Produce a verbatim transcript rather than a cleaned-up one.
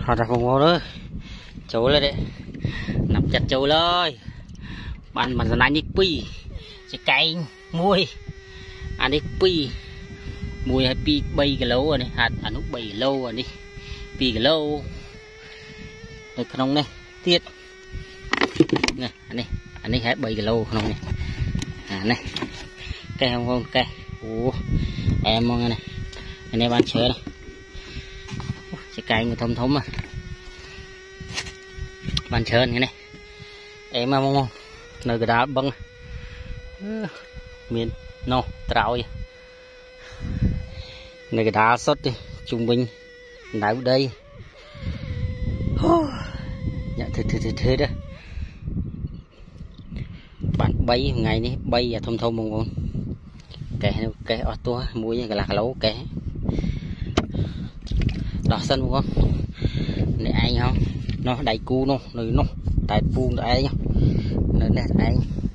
họ ra phòng ngô đó chú lên đấy nằm chặt chú lên bạn mình anh đi pi sẽ cay muôi anh đi pi mùi hay pi bay cái lâu rồi này hạt anh lúc bảy lâu rồi đi pi cái lâu đây không này tiết này anh này anh ấy hãy bay cái lâu không này à này cây không không cây ủa em mong này anh em ăn chơi này sẽ cay người thông thống mà bàn chơi cái này em mong không nơi cái đá băng miền no trào vậy này cái đá sốt đi trung bình đá ở đây nhận thử thử thử thử đó bạn bay ngày đi bay và thông thông mong ngon kẻ kẻ ở tua muối như cái lạc lấu kẻ đỏ sân không này anh không nó đầy cu nó nơi nó tại buông tại anh nên là anh